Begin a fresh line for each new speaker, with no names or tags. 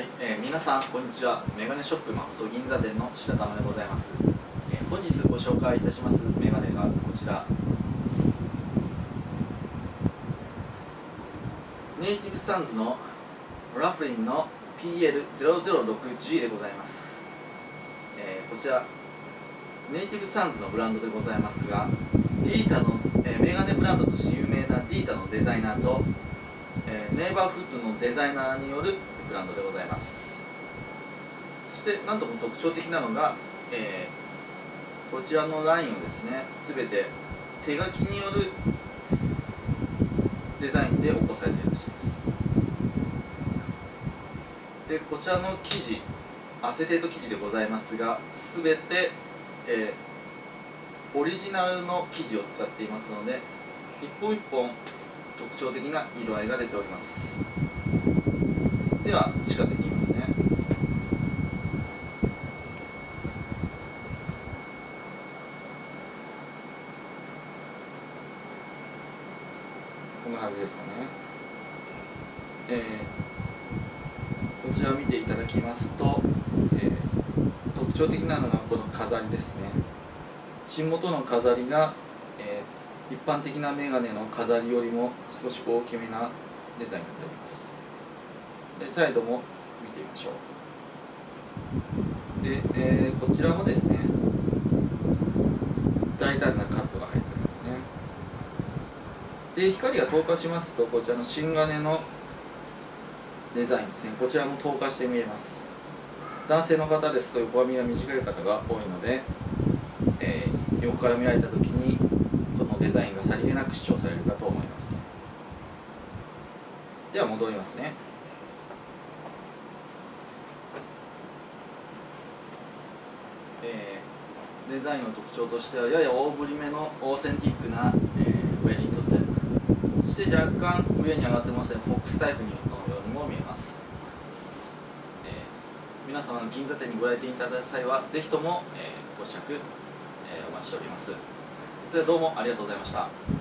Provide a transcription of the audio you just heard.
はい、皆さんこんにちは。メガネショップ誠銀座店の白玉でございます。本日ご紹介いたしますメガネがこちら、ネイティブサンズのラフリンの PL006G でございます。こちらネイティブサンズのブランドでございますが、ディータの、メガネブランドとして有名なディータのデザイナーと、ネイバーフッドのデザイナーによるブランドでございます。そしてなんとも特徴的なのが、こちらのラインをですね、全て手書きによるデザインで起こされているらしいです。でこちらの生地、アセテート生地でございますが、全て、オリジナルの生地を使っていますので、一本一本特徴的な色合いが出ております。では近づいてみますね。こんな感じですかね。こちらを見ていただきますと、特徴的なのがこの飾りですね。芯元の飾りが、一般的なメガネの飾りよりも少し大きめなデザインになっております。でサイドも見てみましょう。で、こちらもですね、大胆なカットが入っておりますね。で光が透過しますと、こちらの芯金のデザインですね、こちらも透過して見えます。男性の方ですと横髪が短い方が多いので、横から見られた時にこのデザインがさりげなく主張されるかと思います。では戻りますね。デザインの特徴としては、やや大ぶりめのオーセンティックな、ウェリントンタイプ、そして若干上に上がってますね、フォックスタイプのようにも見えます。皆様の銀座店にご来店いただいた際はぜひとも、ご試着、お待ちしております。それではどうもありがとうございました。